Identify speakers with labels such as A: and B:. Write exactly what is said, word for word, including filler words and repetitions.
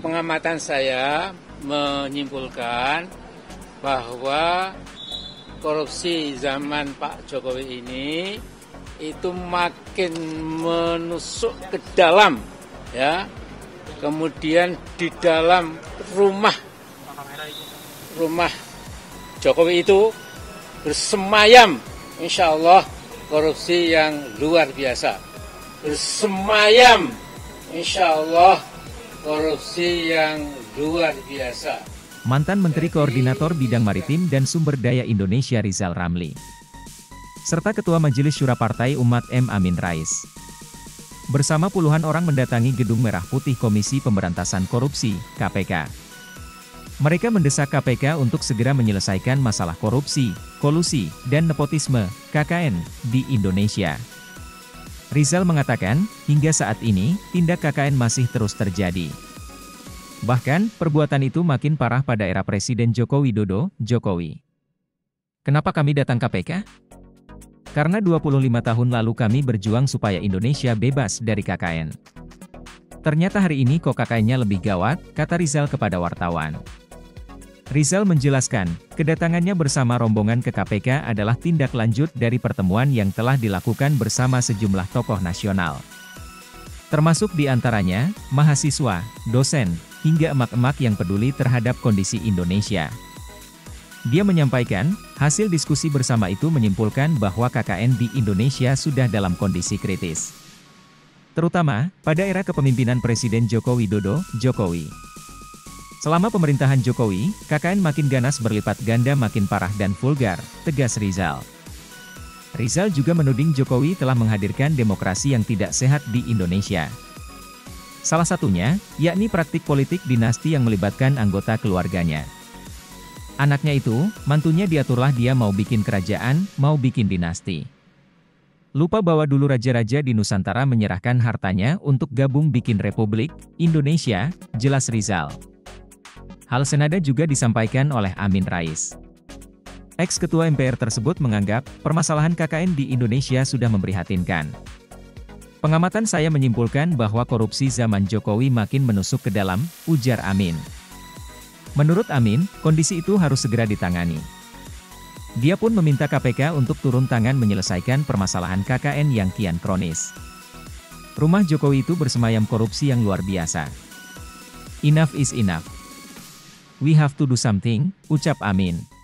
A: pengamatan saya menyimpulkan bahwa korupsi zaman Pak Jokowi ini itu makin menusuk ke dalam, ya. Kemudian di dalam rumah rumah Jokowi itu bersemayam, insya Allah, korupsi yang luar biasa. Bersemayam, insya Allah, korupsi yang luar biasa.
B: Mantan Menteri Koordinator Bidang Maritim dan Sumber Daya Indonesia Rizal Ramli, serta Ketua Majelis Syura Partai Umat M. Amin Rais, bersama puluhan orang mendatangi Gedung Merah Putih Komisi Pemberantasan Korupsi, K P K. Mereka mendesak K P K untuk segera menyelesaikan masalah korupsi, kolusi, dan nepotisme, K K N, di Indonesia. Rizal mengatakan, hingga saat ini, tindak K K N masih terus terjadi. Bahkan, perbuatan itu makin parah pada era Presiden Joko Widodo, Jokowi. Kenapa kami datang K P K? Karena dua puluh lima tahun lalu kami berjuang supaya Indonesia bebas dari K K N. Ternyata hari ini kok K K N-nya lebih gawat, kata Rizal kepada wartawan. Rizal menjelaskan, kedatangannya bersama rombongan ke K P K adalah tindak lanjut dari pertemuan yang telah dilakukan bersama sejumlah tokoh nasional. Termasuk di antaranya, mahasiswa, dosen, hingga emak-emak yang peduli terhadap kondisi Indonesia. Dia menyampaikan, hasil diskusi bersama itu menyimpulkan bahwa K K N di Indonesia sudah dalam kondisi kritis. Terutama, pada era kepemimpinan Presiden Joko Widodo, Jokowi. Selama pemerintahan Jokowi, K K N makin ganas berlipat ganda makin parah dan vulgar, tegas Rizal. Rizal juga menuding Jokowi telah menghadirkan demokrasi yang tidak sehat di Indonesia. Salah satunya, yakni praktik politik dinasti yang melibatkan anggota keluarganya. Anaknya itu, mantunya diaturlah dia mau bikin kerajaan, mau bikin dinasti. Lupa bahwa dulu raja-raja di Nusantara menyerahkan hartanya untuk gabung bikin Republik Indonesia, jelas Rizal. Hal senada juga disampaikan oleh Amin Rais. Ex-ketua M P R tersebut menganggap, permasalahan K K N di Indonesia sudah memprihatinkan. Pengamatan saya menyimpulkan bahwa korupsi zaman Jokowi makin menusuk ke dalam, ujar Amin. Menurut Amin, kondisi itu harus segera ditangani. Dia pun meminta K P K untuk turun tangan menyelesaikan permasalahan K K N yang kian kronis. Rumah Jokowi itu bersemayam korupsi yang luar biasa. Enough is enough. We have to do something, ucap Amin.